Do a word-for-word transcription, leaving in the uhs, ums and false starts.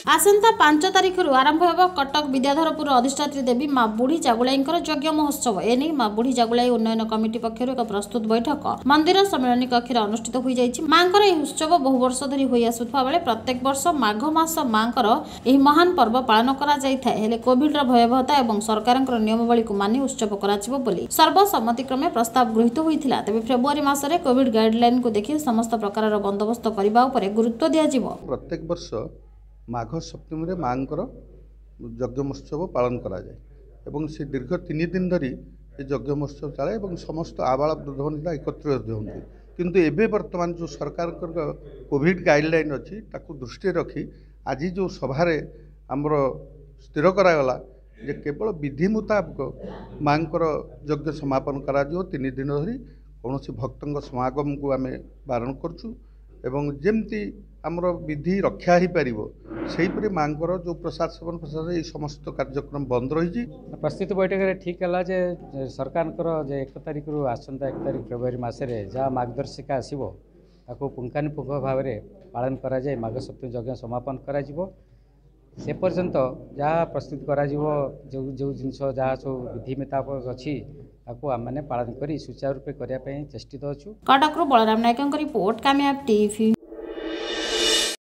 आसंता पांच तारिख आरंभ होब कटक विद्याधरपुर अधिष्ठात्री देवी माँ बुढ़ी जागुलाई यज्ञ महोत्सव। एने माँ बुढ़ी जागुलाई उन्नयन कमिटी पक्षर एक प्रस्तुत बैठक मंदिर सम्मेलन कक्ष अनुष्ठित हो जाइछि। मांकर यह उत्सव बहु वर्ष धरी होई आसुथबा बेले प्रत्येक वर्ष माघ मास मांकर यह महान पर्व पालन करा जायथाय। हेले कोविड र भयावहता एवं सरकारक नियमावली को मानि उत्सव कराजिबो बोली सर्वसम्मतिक्रमे प्रस्ताव गृहीत होइथिला। तबे फेब्रुआरी मासरे कोविड गाइडलाइन को देखि समस्त प्रकार बंदोबस्त करबा उपरे गुरुत्व दिया जिवो। प्रत्येक वर्ष माघ सप्तमी मांकर यज्ञ महोत्सव पालन करा जाए एवं से दीर्घ तीन दिन धरी यज्ञ महोत्सव चले एवं समस्त आबाल वृद्ध वनिता एकत्रित होती। किंतु एबे वर्तमान जो सरकार कोविड गाइडलाइन अच्छी ताकू दृष्टि रखी आज जो सभारे आमर स्थिर करागला जे केवल विधि मुताबक मांकर यज्ञ समापन करा जो तीन दिन धरी कौन भक्तों समागम को आम बारण करुँ एवं जमती आमर विधि रक्षा हो पार से मांकर जो प्रसाद सेवन प्रसाद ये समस्त कार्यक्रम बंद रही। प्रस्तुत बैठक ठीक है सरकार एक तारिख रु आसंता एक तारिख फेब्रुआरी मसरे जहाँ मार्गदर्शिका आसो ताको पुंखानुपुंख भाव में पालन करा जाए माघ सप्तमी यज्ञ समापन करा जिवो। से पर्यंत जहाँ प्रस्तुत करा जिवो जो जो जिनस जहाँ सब विधि मुताबक अच्छी ताको आम पालन करी सुचारू रूपे करने चेष्टित अच्छु। Cuttack Balaram Nayak report Kamyab TV.